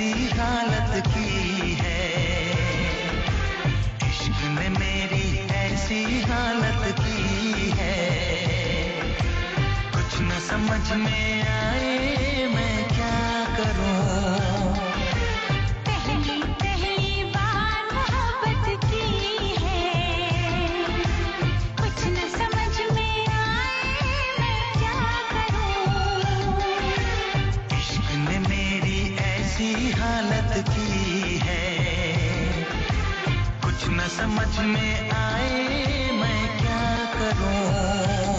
ऐसी हालत की है, इश्क ने मेरी ऐसी हालत की है, कुछ न समझ में आए मैं क्या करूं। हालत की है, कुछ न समझ में आए मैं क्या करूं।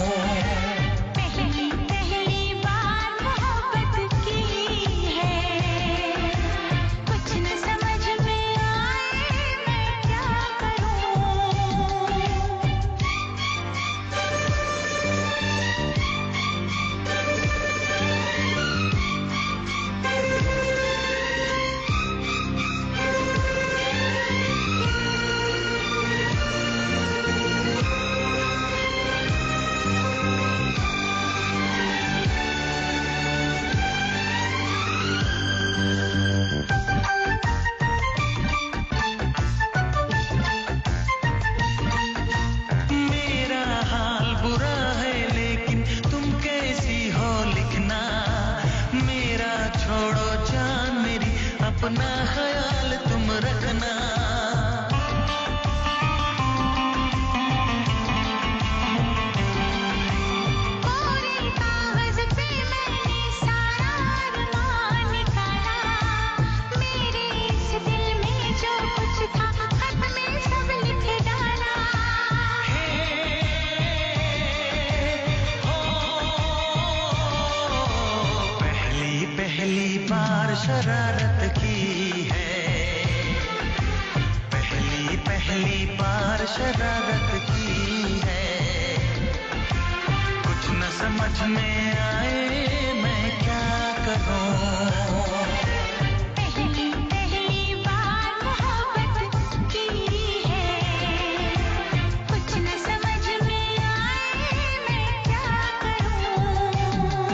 अपना ख्याल तुम रखना, पूरे कागज पे मैंने सारा अरमान निकाला, मेरे इस दिल में जो कुछ था खत में सब लिख डाला। पहली पहली बार शरारत की है, पहली बार शरारत की है, कुछ न समझ में आए मैं क्या करूं। पहली बार मोहब्बत की है, कुछ न समझ में आए मैं क्या करूं।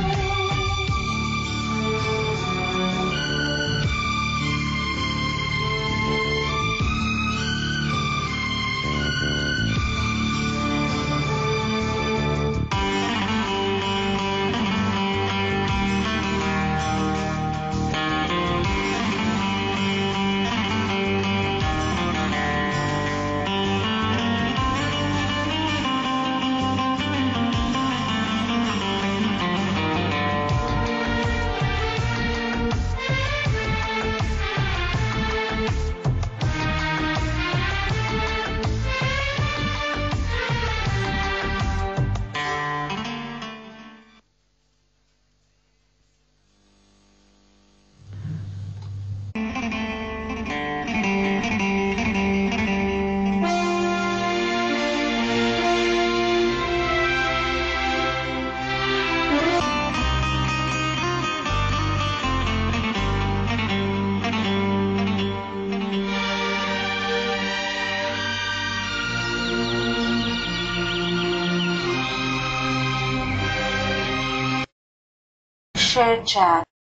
Share chat.